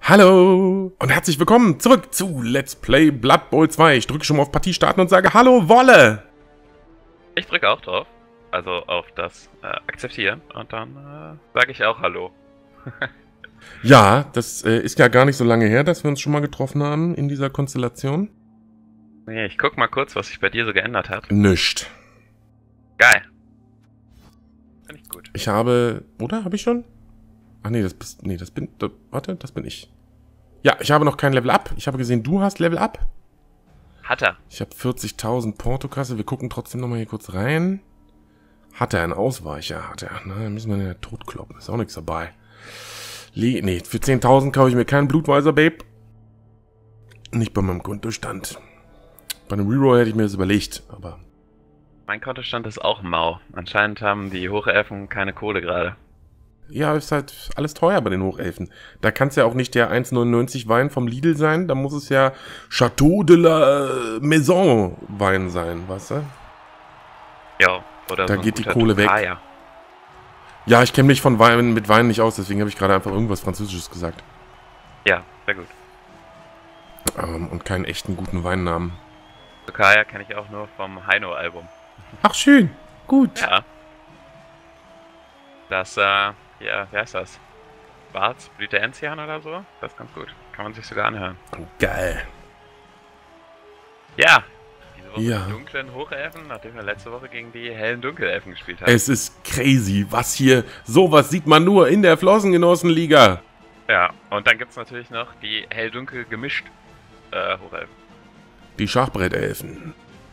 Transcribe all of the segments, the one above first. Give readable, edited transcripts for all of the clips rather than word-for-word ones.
Hallo und herzlich willkommen zurück zu Let's Play Blood Bowl 2. Ich drücke schon mal auf Partie starten und sage Hallo Wolle. Ich drücke auch drauf, also auf das Akzeptieren und dann sage ich auch Hallo. Ja, das ist ja gar nicht so lange her, dass wir uns schon mal getroffen haben in dieser Konstellation. Nee, ich guck mal kurz, was sich bei dir so geändert hat. Nischt. Geil. Finde ich gut. Ich habe, oder? Habe ich schon? Ach nee, warte, das bin ich. Ja, ich habe noch kein Level Up. Ich habe gesehen, du hast Level Up. Hat er. Ich habe 40.000 Portokasse. Wir gucken trotzdem nochmal hier kurz rein. Hat er einen Ausweicher? Hat er. Na, dann müssen wir den ja totkloppen. Ist auch nichts dabei. Nee, für 10.000 kaufe ich mir keinen Blutweiser, Babe. Nicht bei meinem Kontostand. Bei einem Reroll hätte ich mir das überlegt, aber... Mein Kontostand ist auch mau. Anscheinend haben die Hochelfen keine Kohle gerade. Ja, ist halt alles teuer bei den Hochelfen. Da kann es ja auch nicht der 1,99 Wein vom Lidl sein. Da muss es ja Chateau de la Maison Wein sein, weißt du? Ja, oder da so geht die Kohle weg. Ja. Ja, ich kenne mich von Wein mit Wein nicht aus, deswegen habe ich gerade einfach irgendwas Französisches gesagt. Ja, sehr gut. Und keinen echten guten Weinnamen. Kaya kenne ich auch nur vom Heino-Album. Ach, schön. Gut. Ja. Das, ja, wie heißt das? Barts Blüte Enzian oder so? Das ist ganz gut. Kann man sich sogar anhören. Geil. Ja. Diese Woche Ja. die dunklen Hochelfen, nachdem wir letzte Woche gegen die hellen Dunkelelfen gespielt haben. Es ist crazy, was hier... Sowas sieht man nur in der Flossengenossenliga. Ja, und dann gibt's natürlich noch die hell-dunkel gemischt Hochelfen. Die Schachbrettelfen.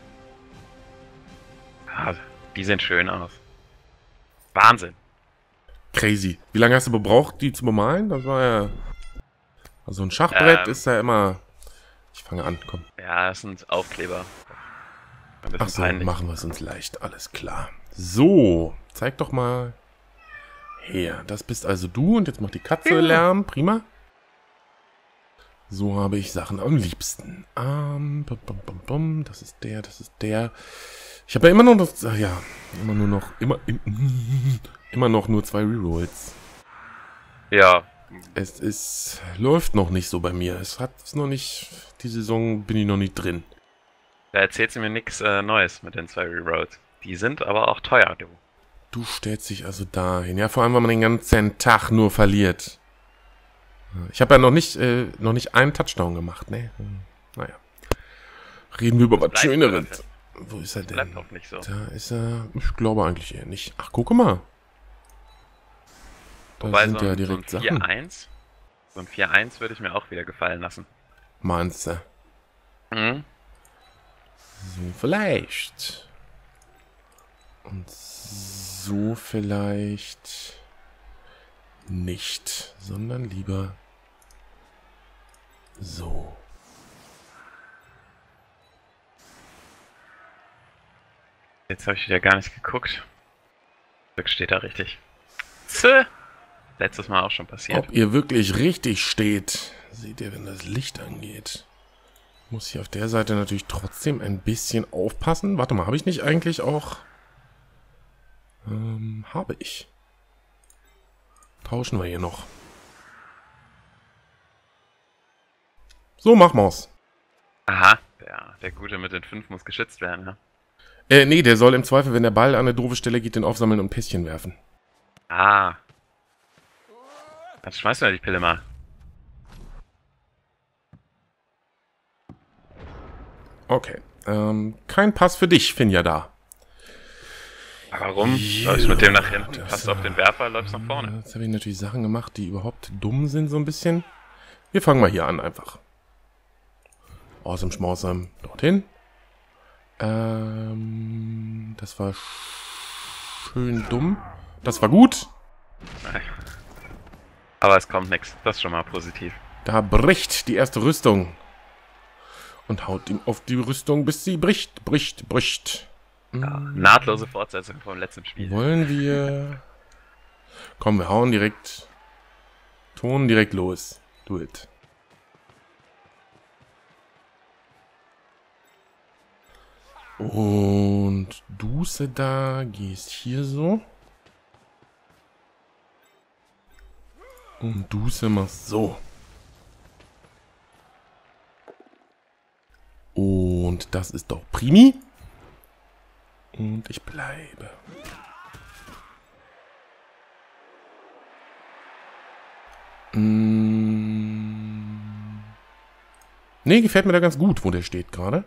Ja, die sehen schön aus. Wahnsinn. Crazy. Wie lange hast du gebraucht, die zu bemalen? Das war ja... Also ein Schachbrett ist ja immer... Ich fange an, komm. Ja, das sind Aufkleber. Ach so, machen wir es uns leicht. Alles klar. So, zeig doch mal her. Das bist also du und jetzt macht die Katze Lärm. Prima. So habe ich Sachen am liebsten. Das ist der, das ist der. Ich habe ja immer noch... Ja, immer noch nur 2 Rerolls. Ja. Läuft noch nicht so bei mir. Es hat noch nicht... Die Saison bin ich noch nicht drin. Da erzählt sie mir nichts Neues mit den 2 Rerolls. Die sind aber auch teuer, du. Du stellst dich also dahin. Ja, vor allem, wenn man den ganzen Tag nur verliert. Ich habe ja noch nicht einen Touchdown gemacht, ne? Naja. Reden wir über was Schöneres. Wo ist er denn? Bleibt auch nicht so. Da ist er... Ich glaube eigentlich eher nicht. Ach, guck mal. Da Wobei sind ja direkt so ein Sachen. 4-1. So ein 4-1 würde ich mir auch wieder gefallen lassen. Meinst du? Mhm. So vielleicht. Und so vielleicht nicht, sondern lieber so. Jetzt habe ich wieder gar nicht geguckt. Glück steht da richtig. Zäh. Letztes Mal auch schon passiert. Ob ihr wirklich richtig steht, seht ihr, wenn das Licht angeht. Muss hier auf der Seite natürlich trotzdem ein bisschen aufpassen. Warte mal, habe ich nicht eigentlich auch... habe ich. Tauschen wir hier noch. So, mach mal's. Aha, der Gute mit den 5 muss geschützt werden, ja? Nee, der soll im Zweifel, wenn der Ball an eine doofe Stelle geht, den aufsammeln und Pässchen werfen. Ah. Dann schmeißen wir die Pille mal. Okay. Kein Pass für dich, Finja da. Warum? Läufst mit dem nach hinten, passt auf den Werfer, läufst nach vorne. Jetzt habe ich natürlich Sachen gemacht, die überhaupt dumm sind, so ein bisschen. Wir fangen mal hier an, einfach. Aus dem Schmausam dorthin. Das war schön dumm. Das war gut. Aber es kommt nichts. Das ist schon mal positiv. Da bricht die erste Rüstung. Und haut ihm auf die Rüstung, bis sie bricht. Ja, nahtlose Fortsetzung vom letzten Spiel. Wollen wir... Komm, wir hauen direkt... Ton direkt los. Do it. Und du, da gehst hier so. Und du machst so. Und das ist doch primi. Und ich bleibe. Ne, gefällt mir da ganz gut, wo der steht gerade.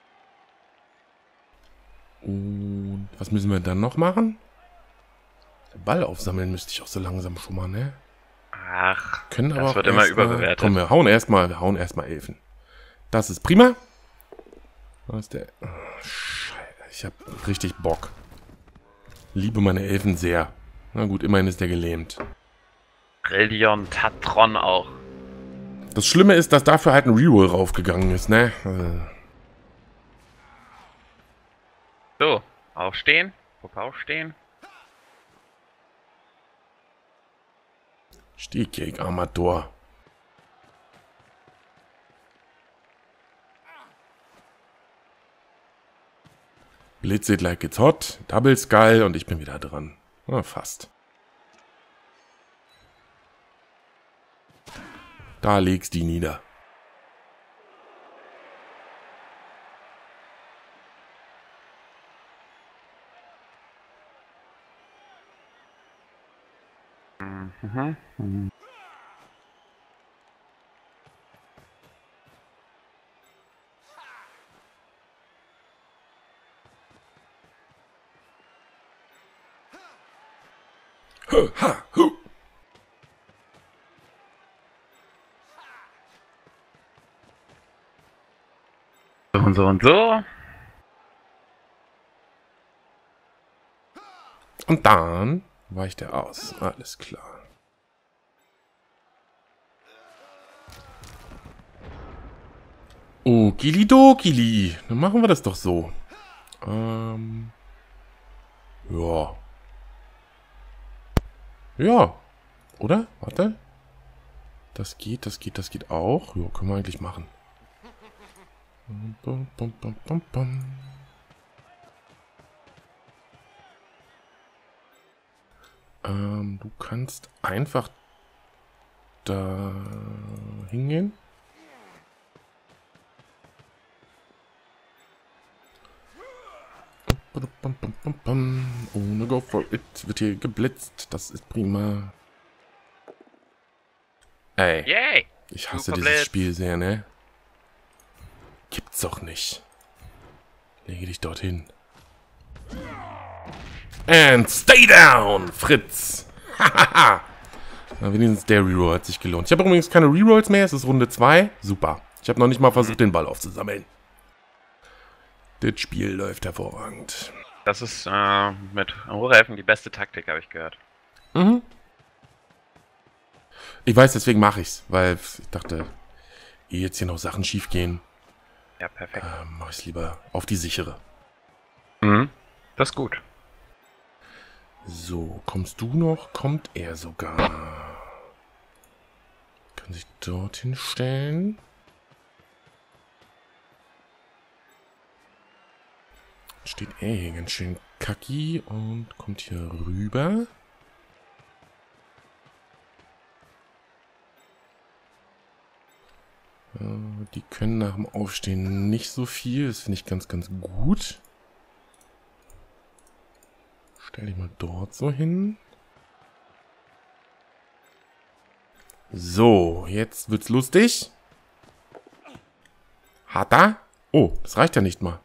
Und was müssen wir dann noch machen? Den Ball aufsammeln müsste ich auch so langsam schon mal, ne? Ach, Können aber das wird immer überbewertet. Komm, wir hauen erstmal Elfen. Das ist prima. Was ist der? Oh, Scheiße, ich habe richtig Bock. Liebe meine Elfen sehr. Na gut, immerhin ist der gelähmt. Rillion Tatron auch. Das Schlimme ist, dass dafür halt ein Reroll raufgegangen ist, ne? So, aufstehen. Puck aufstehen. Stehkick, Armator. Blitz it like it's hot. Double Skull und ich bin wieder dran. Na, fast. Da legst die nieder. Ha, hu. So und so und so. Und dann weicht er aus. Alles klar. Okilidokili. Dann machen wir das doch so. Ja. Ja. Oder? Warte. Das geht auch. Ja, können wir eigentlich machen. Bum, bum, bum, bum, bum. Du kannst einfach da hingehen. Ohne Go for it wird hier geblitzt. Das ist prima. Ey. Yay! Ich hasse Super dieses Blitz. Spiel sehr, ne? Gibt's doch nicht. Lege dich dorthin. And stay down, Fritz. Hahaha. Wenigstens der Reroll hat sich gelohnt. Ich habe übrigens keine Rerolls mehr. Es ist Runde 2. Super. Ich habe noch nicht mal versucht, den Ball aufzusammeln. Das Spiel läuft hervorragend. Das ist mit Hochhelfen die beste Taktik, habe ich gehört. Mhm. Ich weiß, deswegen mache ich's, weil ich dachte, ehe jetzt hier noch Sachen schief gehen, Ja, perfekt. mache ich's lieber auf die sichere. Mhm. Das ist gut. So, kommst du noch? Kommt er sogar. Kann sich dorthin stellen. Steht er hier ganz schön kacki und kommt hier rüber. Die können nach dem Aufstehen nicht so viel. Das finde ich ganz, ganz gut. Stell dich mal dort so hin. So, jetzt wird's lustig. Hat er? Oh, das reicht ja nicht mal.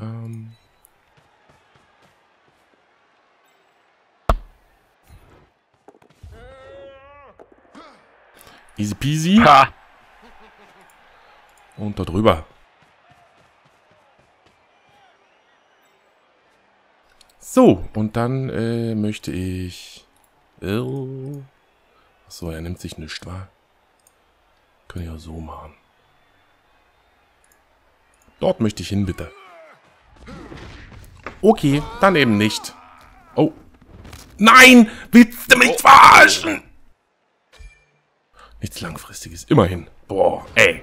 Easy peasy. Ha! Und da drüber. So, und dann möchte ich... Achso, er nimmt sich nichts, wa? Kann ich auch so machen. Dort möchte ich hin, bitte. Okay, dann eben nicht. Oh. Nein! Willst du mich verarschen? Nichts Langfristiges, immerhin. Boah, ey.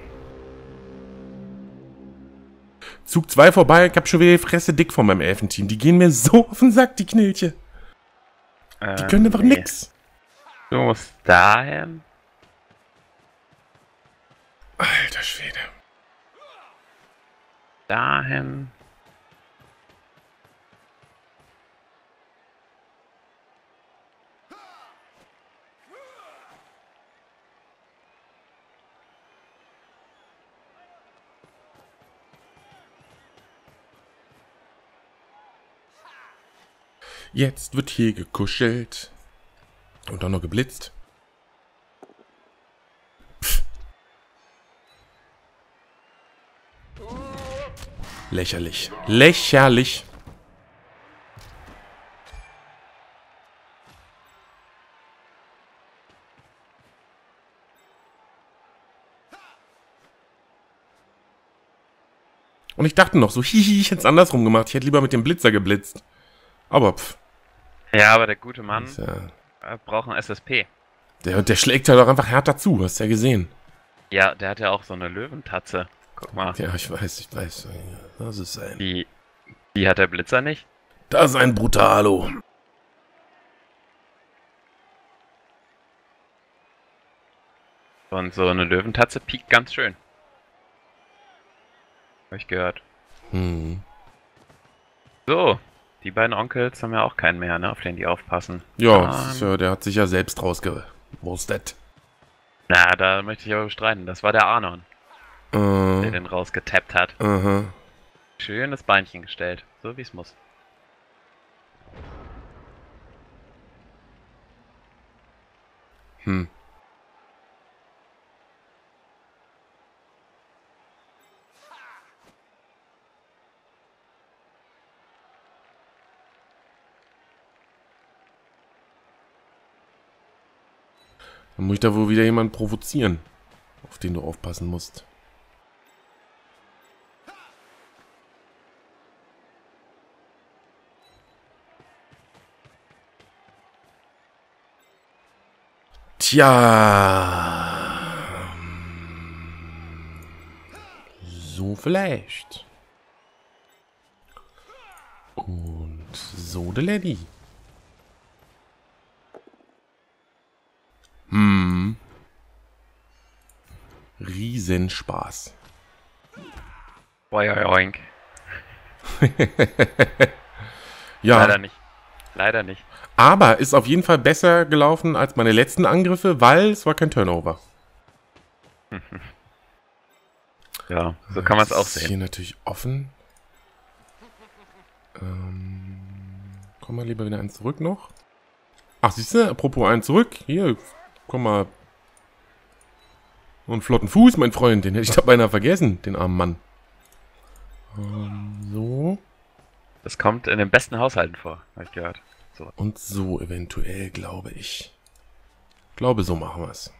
Zug 2 vorbei, ich hab schon wieder die Fresse dick von meinem Elfenteam. Die gehen mir so auf den Sack, die Knilche. Die können einfach nix. Du musst dahin. Alter Schwede. dahin. Jetzt wird hier gekuschelt. Und dann noch geblitzt. Pff. Lächerlich. Lächerlich. Und ich dachte noch so, hihi, ich hätte es andersrum gemacht. Ich hätte lieber mit dem Blitzer geblitzt. Aber pff. Ja, aber der gute Mann Ja, braucht ein SSP. der schlägt halt auch einfach härter zu, hast du ja gesehen. Ja, der hat ja auch so eine Löwentatze. Guck mal. Ja, ich weiß. Das ist Die hat der Blitzer nicht. Das ist ein Brutalo. Und so eine Löwentatze piekt ganz schön. Hab ich gehört. Hm. So, die beiden Onkels haben ja auch keinen mehr, ne, auf den die aufpassen. Ja, der hat sich ja selbst rausgewurstet. Na, da möchte ich aber bestreiten. Das war der Arnon, der den rausgetappt hat. Aha. Schönes Beinchen gestellt. So wie es muss. Hm. Dann muss ich da wohl wieder jemanden provozieren, auf den du aufpassen musst. Tja. So vielleicht. Und so de Lady. Riesenspaß. Boing. Ja. Leider nicht. Leider nicht. Aber ist auf jeden Fall besser gelaufen als meine letzten Angriffe, weil es war kein Turnover. Ja, so kann man es auch Das ist sehen. hier natürlich offen. Komm mal lieber wieder einen zurück noch. Ach, siehst du, apropos einen zurück. Hier, komm mal. So einen flotten Fuß, mein Freund. Den hätte ich da beinahe vergessen, den armen Mann. So. Das kommt in den besten Haushalten vor, habe ich gehört. So. Und so eventuell, glaube ich. Ich glaube, so machen wir es.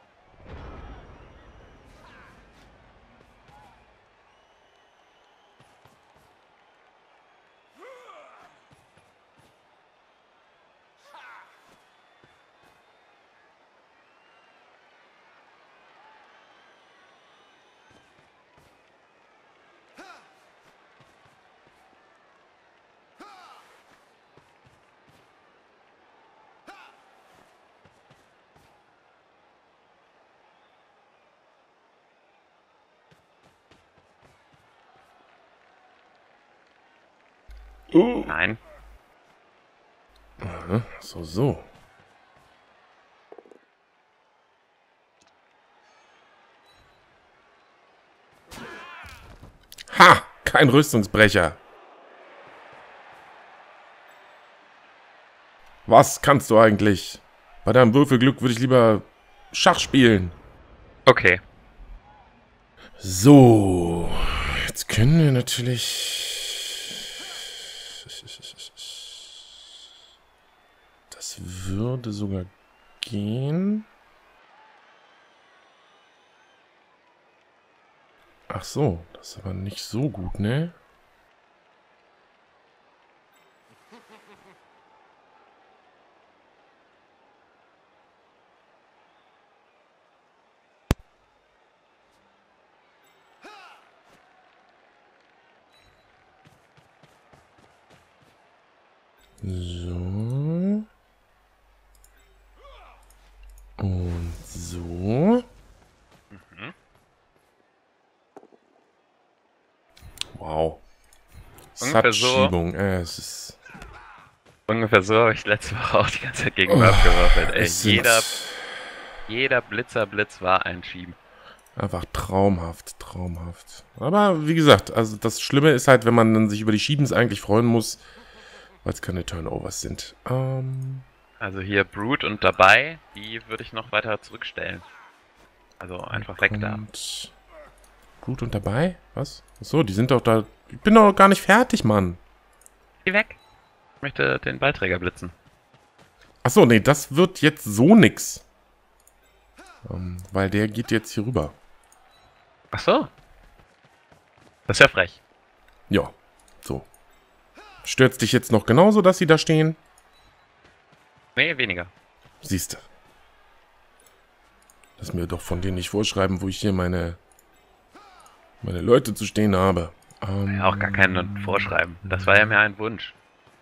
Nein. So. Ha! Kein Rüstungsbrecher. Was kannst du eigentlich? Bei deinem Würfelglück würde ich lieber Schach spielen. Okay. So. Jetzt können wir natürlich... Das würde sogar gehen. Ach so, das ist aber nicht so gut, ne? So. Und so. Wow. Ungefähr so. Satzschiebung. Es ist... Ungefähr so habe ich letzte Woche auch die ganze Zeit gegen Murph gewürfelt. Ey, es sind jeder Blitzerblitz war ein Schieben. einfach traumhaft, traumhaft. Aber wie gesagt, also das Schlimme ist halt, wenn man dann sich über die Schiebens eigentlich freuen muss, weil es keine Turnovers sind. Also hier Brute und dabei, die würde ich noch weiter zurückstellen. Also einfach weg da. Brute und dabei? Was? Achso, die sind doch da... Ich bin doch gar nicht fertig, Mann. Geh weg. Ich möchte den Ballträger blitzen. Achso, nee, das wird jetzt so nix. Weil der geht jetzt hier rüber. Ach so. Das ist ja frech. Ja, so. Stört's dich jetzt noch genauso, dass sie da stehen? Nee, weniger. Siehste. Lass mir doch von denen nicht vorschreiben, wo ich hier meine Leute zu stehen habe. Ja, auch gar keinen vorschreiben. Das war ja mehr ein Wunsch.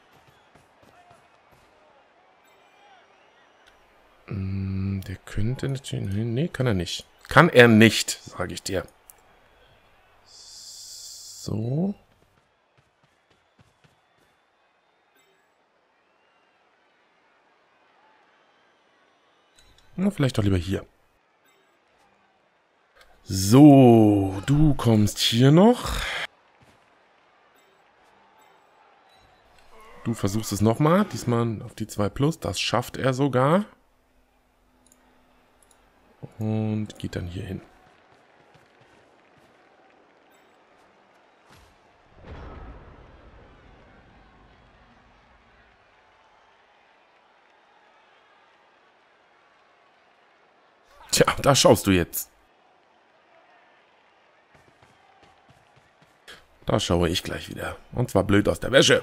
Der könnte natürlich... Nee, kann er nicht. Kann er nicht, sage ich dir. So. Na, vielleicht doch lieber hier. So, du kommst hier noch. Du versuchst es nochmal. Diesmal auf die 2+. Das schafft er sogar. Und geht dann hier hin. Tja, da schaust du jetzt. Da schaue ich gleich wieder. Und zwar blöd aus der Wäsche.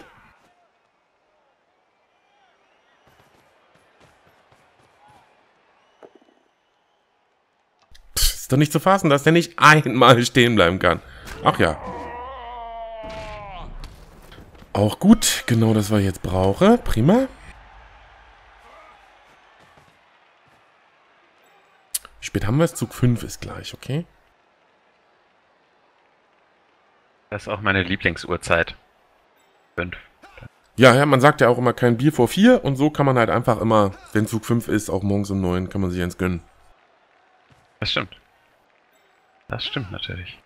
Ist doch nicht zu fassen, dass der nicht einmal stehen bleiben kann. Ach ja. Auch gut. Genau das, was ich jetzt brauche. Prima. Wie spät haben wir es? Zug 5 ist gleich, okay? Das ist auch meine Lieblingsuhrzeit. 5. Ja, man sagt ja auch immer kein Bier vor 4. Und so kann man halt einfach immer, wenn Zug 5 ist, auch morgens um 9, kann man sich eins gönnen. Das stimmt. Das stimmt natürlich.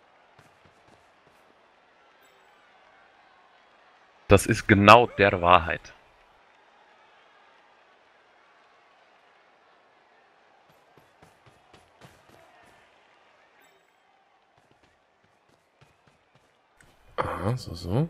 Das ist genau der Wahrheit. Aha, so.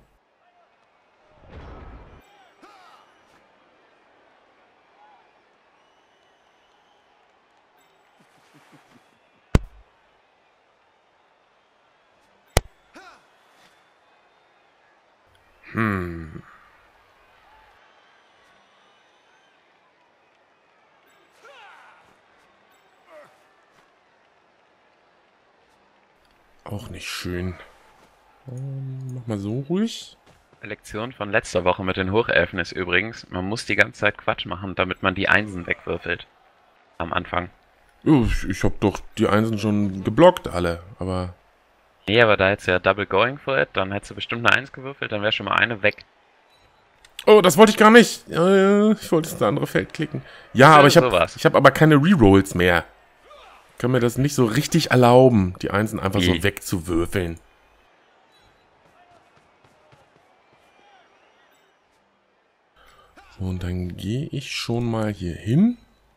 Auch nicht schön. Mach mal so ruhig. Lektion von letzter Woche mit den Hochelfen ist übrigens, man muss die ganze Zeit Quatsch machen, damit man die Einsen wegwürfelt. Am Anfang. Oh, ich hab doch die Einsen schon geblockt, alle, aber... Nee, aber da hättest du ja Double Going for it, dann hättest du bestimmt eine 1 gewürfelt, dann wäre schon mal eine weg. Oh, das wollte ich gar nicht. Ich wollte das andere Feld klicken. Ja, aber ich hab aber keine Rerolls mehr. Ich kann mir das nicht so richtig erlauben, die Einsen einfach so wegzuwürfeln. So, und dann gehe ich schon mal hier hin.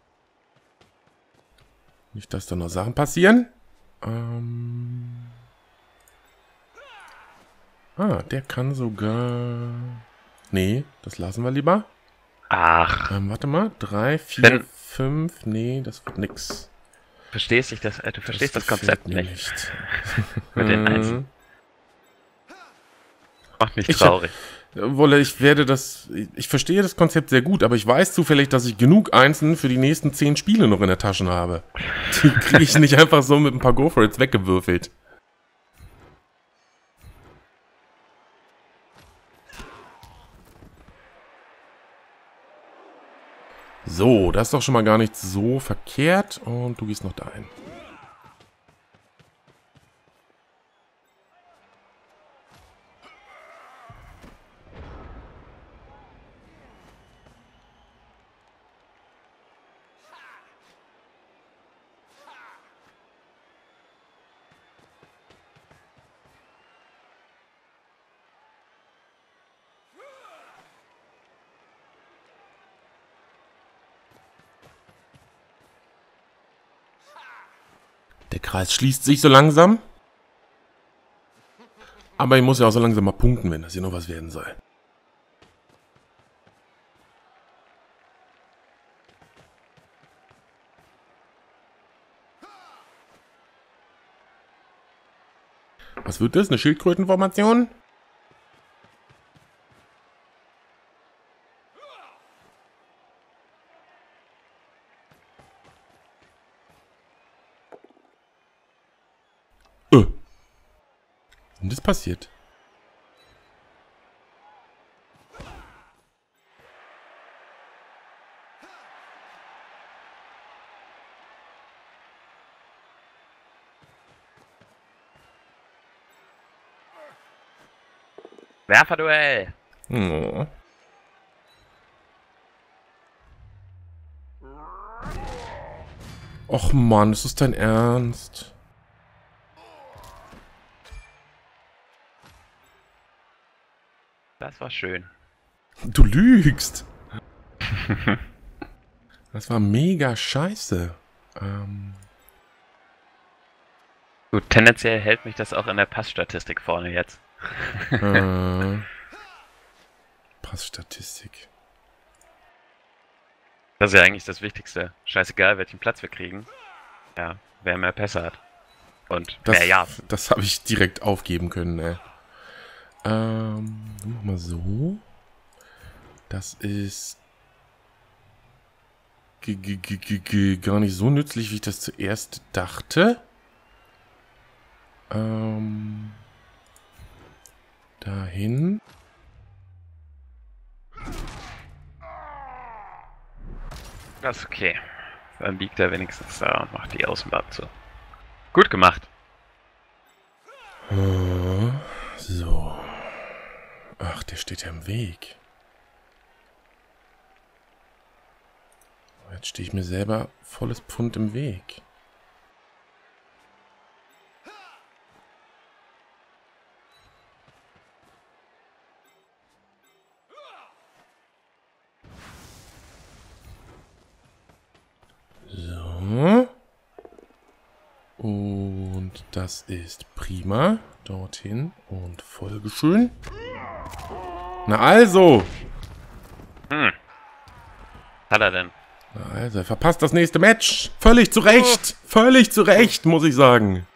Nicht, dass da noch Sachen passieren. Der kann sogar... Nee, das lassen wir lieber. Ach. Warte mal. 3, 4, 5. Nee, das wird nix. Du verstehst das Konzept nicht. Mit den Einsen. Macht mich traurig. Ich verstehe das Konzept sehr gut, aber ich weiß zufällig, dass ich genug Einsen für die nächsten 10 Spiele noch in der Tasche habe. Die kriege ich nicht einfach so mit ein paar Go-For-Its weggewürfelt. So, das ist doch schon mal gar nicht so verkehrt. Und du gehst noch dahin. Der Kreis schließt sich so langsam. Aber ich muss ja auch so langsam mal punkten, wenn das hier noch was werden soll. Was wird das? Eine Schildkrötenformation? Und das passiert. Werferduell! Oh. Och Mann, ist das dein Ernst? Das war schön. Du lügst. Das war mega scheiße. Gut, tendenziell hält mich das auch in der Passstatistik vorne jetzt. Passstatistik. Das ist ja eigentlich das Wichtigste. Scheißegal, welchen Platz wir kriegen. Ja, wer mehr Pässe hat. Und mehr Yards. Das habe ich direkt aufgeben können, ey. Mach mal so. Das ist gar nicht so nützlich, wie ich das zuerst dachte. Dahin. Das ist okay. Dann liegt er wenigstens da und macht die Außenbahn zu. Gut gemacht. So. Ach, der steht ja im Weg. Jetzt stehe ich mir selber volles Pfund im Weg. So. Und das ist prima. Dorthin und Folgeschön. Na also. Hat er denn? Na also, er verpasst das nächste Match. Völlig zu Recht. Völlig zu Recht, muss ich sagen.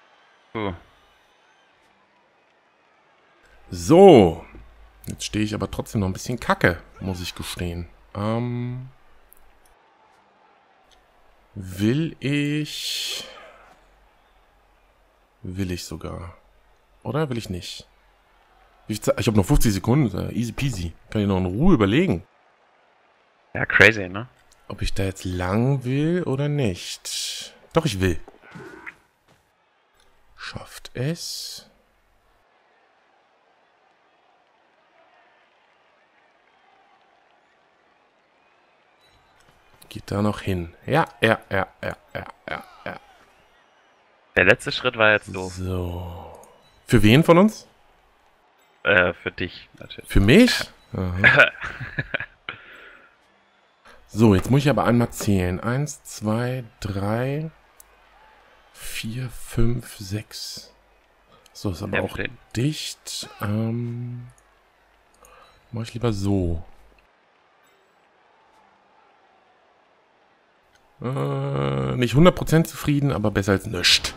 So. Jetzt stehe ich aber trotzdem noch ein bisschen kacke, muss ich gestehen. Will ich sogar. Oder will ich nicht? Ich habe noch 50 Sekunden. Easy peasy. Kann ich noch in Ruhe überlegen. Ja, crazy, ne? Ob ich da jetzt lang will oder nicht. Doch, ich will. Schafft es. Geht da noch hin. Ja. Der letzte Schritt war jetzt doof. So. Für wen von uns? Für dich natürlich. Für mich? Aha. So, jetzt muss ich aber einmal zählen. 1, 2, 3, 4, 5, 6. So, ist aber auch dicht. Mach ich lieber so. Nicht 100% zufrieden, aber besser als nichts.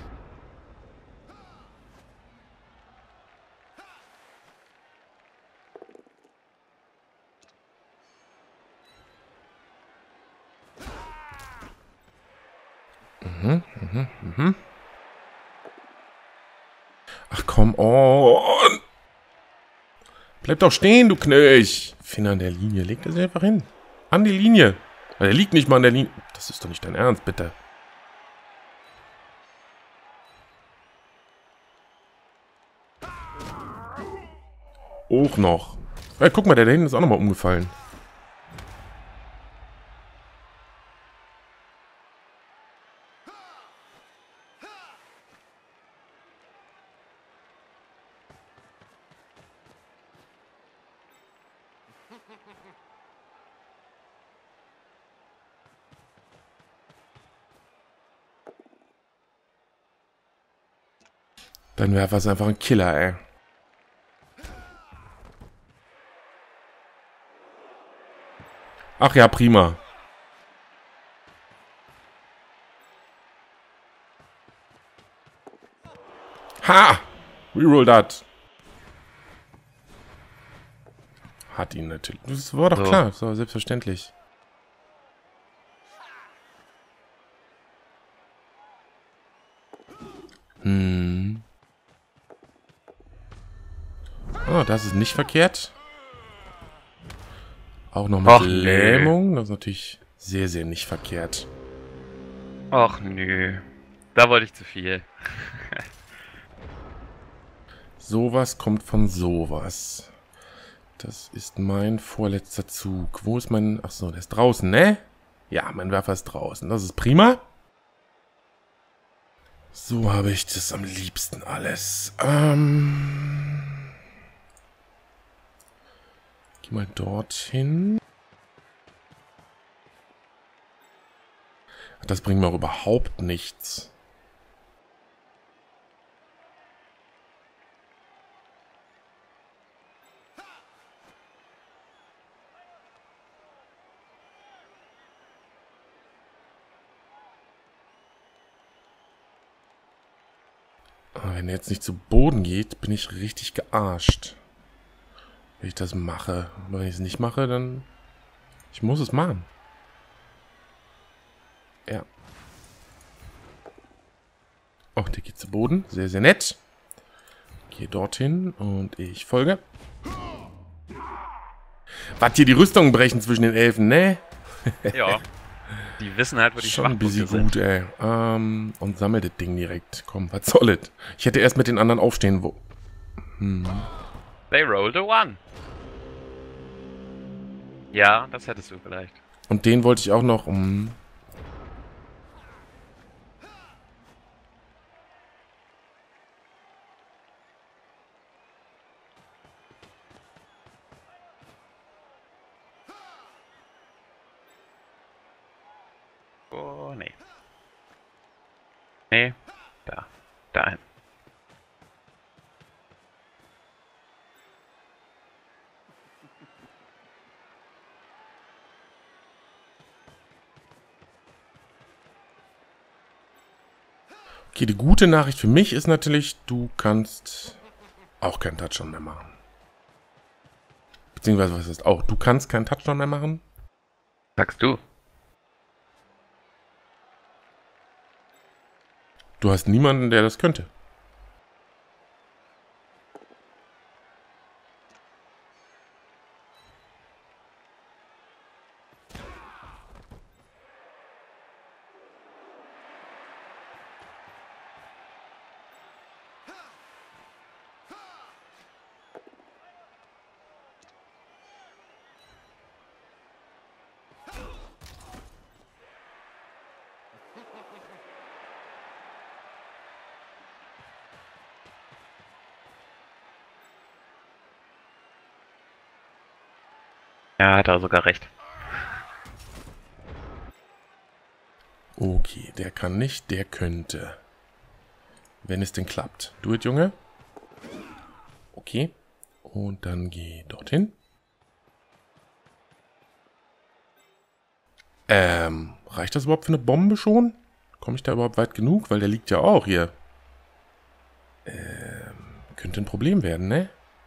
Ach, come on. Bleib doch stehen, du Knöch. Finger an der Linie. Leg das einfach hin. An die Linie. Der liegt nicht mal an der Linie. Das ist doch nicht dein Ernst, bitte. Auch noch. Ja, guck mal, der da hinten ist auch nochmal umgefallen. Dein Werfer ist einfach ein Killer, ey. Ach ja, prima. Ha! Reroll dat. Hat ihn natürlich. Das war doch So. klar, das war selbstverständlich. Oh, das ist nicht verkehrt. Auch noch mit Lähmung. Das ist natürlich sehr, sehr nicht verkehrt. Och nö. Da wollte ich zu viel. Sowas kommt von sowas. Das ist mein vorletzter Zug. Wo ist mein... Achso, der ist draußen, ne? Ja, mein Werfer ist draußen. Das ist prima. So habe ich das am liebsten alles. Geh mal dorthin. Das bringt mir auch überhaupt nichts. Aber wenn er jetzt nicht zu Boden geht, bin ich richtig gearscht. Wenn ich das mache. Aber wenn ich es nicht mache, dann... Ich muss es machen. Ja. Oh, der geht zu Boden. Sehr, sehr nett. Gehe dorthin und ich folge. Was hier die Rüstungen brechen zwischen den Elfen, ne? Ja. Die wissen halt, wo die Schon ein bisschen Schwachpunkte sind. gut, ey. Und sammelt das Ding direkt. Komm, was soll es? Ich hätte erst mit den anderen aufstehen, wo... They rolled a one. Ja, das hättest du vielleicht. Und den wollte ich auch noch... Oh, nee. Nee. Da. Dahin. Okay, die gute Nachricht für mich ist natürlich, du kannst auch keinen Touchdown mehr machen. Beziehungsweise, was ist auch? Du kannst keinen Touchdown mehr machen? Sagst du? Du hast niemanden, der das könnte. Ja, hat er sogar recht. Okay, der kann nicht, der könnte. Wenn es denn klappt. Do it, Junge. Okay. Und dann geh dorthin. Reicht das überhaupt für eine Bombe schon? Komme ich da überhaupt weit genug? Weil der liegt ja auch hier. Könnte ein Problem werden, ne?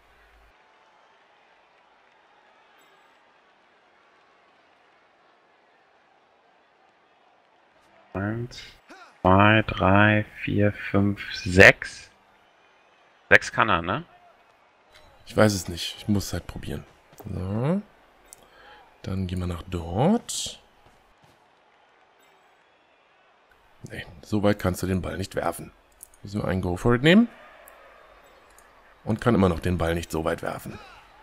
Eins, zwei, drei, vier, fünf, sechs. 6 kann er, ne? Ich weiß es nicht. Ich muss es halt probieren. So. Dann gehen wir nach dort. Nee, so weit kannst du den Ball nicht werfen. Müssen wir einen Go for it nehmen. Und kann immer noch den Ball nicht so weit werfen.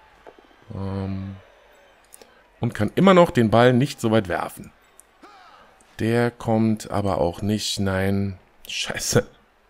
Und kann immer noch den Ball nicht so weit werfen. Der kommt aber auch nicht. Nein. Scheiße.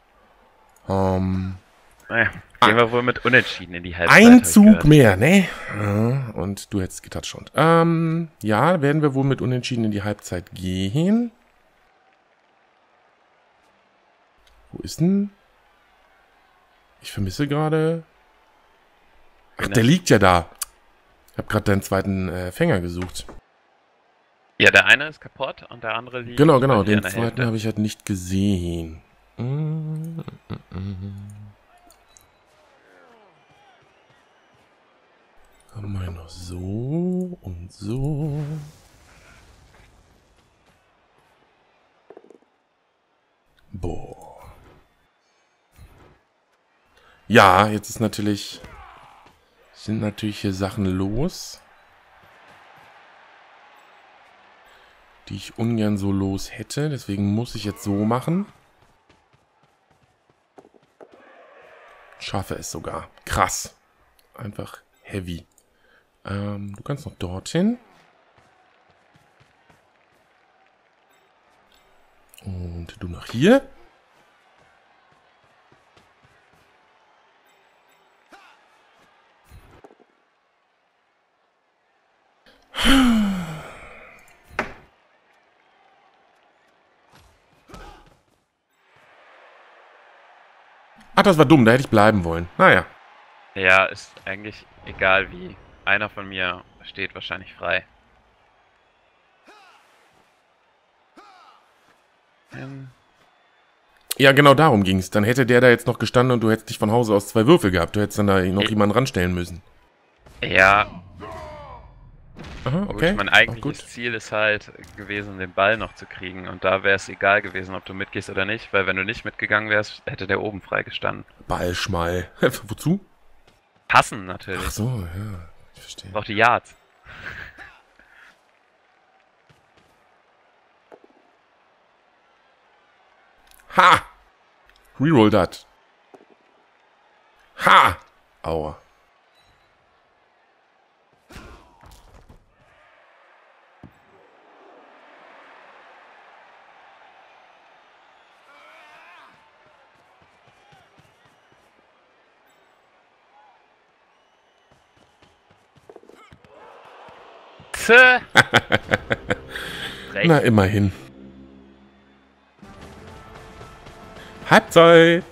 Naja, gehen wir wohl mit Unentschieden in die Halbzeit. Ein Zug mehr, ne? Ja, und du hättest getoucht. Ja, werden wir wohl mit Unentschieden in die Halbzeit gehen. Wo ist denn? Ich vermisse gerade... Ach, der liegt ja da. Ich habe gerade deinen zweiten Fänger gesucht. Ja, der eine ist kaputt und der andere liegt... Genau, hier den in der zweiten Hälfte. habe ich halt nicht gesehen. Haben wir noch so und so. Boah. Ja, jetzt ist natürlich... Sind natürlich hier Sachen los, die ich ungern so los hätte. Deswegen muss ich jetzt so machen. Schaffe es sogar. Krass. Einfach heavy. Du kannst noch dorthin. Und du nach hier. Ach, das war dumm. Da hätte ich bleiben wollen. Naja. Ja, ist eigentlich egal wie. Einer von mir steht wahrscheinlich frei. Ja, genau darum ging es. Dann hätte der da jetzt noch gestanden und du hättest dich von Hause aus 2 Würfel gehabt. Du hättest dann da noch jemanden ranstellen müssen. Ja, Aha, okay. gut, mein eigentliches Ziel ist halt gewesen, den Ball noch zu kriegen. Und da wäre es egal gewesen, ob du mitgehst oder nicht. Weil wenn du nicht mitgegangen wärst, hätte der oben freigestanden. Ballschmal. Wozu? Passen natürlich. Ach so, ja. Ich verstehe. Braucht die Yards. Ha! Reroll dat. Ha! Aua. Na, immerhin. Halbzeit!